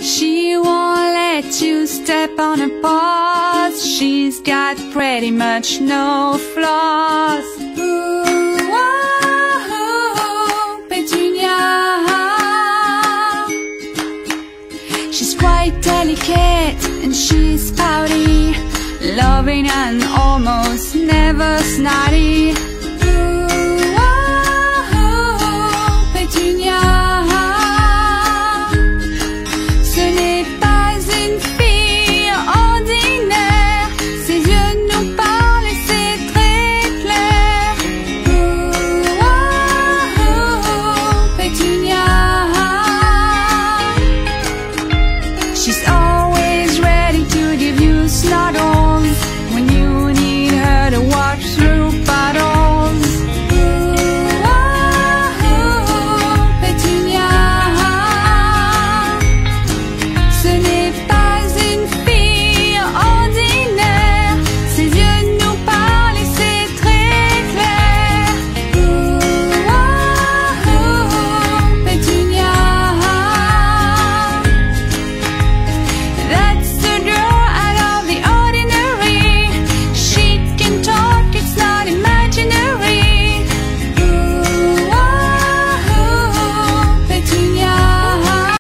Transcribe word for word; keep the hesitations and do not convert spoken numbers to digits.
She won't let you step on her paws. She's got pretty much no flaws. Ooh, oh, Petunia. She's quite delicate and she's pouty, loving and almost never snotty. Ooh, oh, Petunia. Ce n'est pas une fille ordinaire, ses yeux nous parlent et c'est très clair. Ooh, oh, Petunia. She's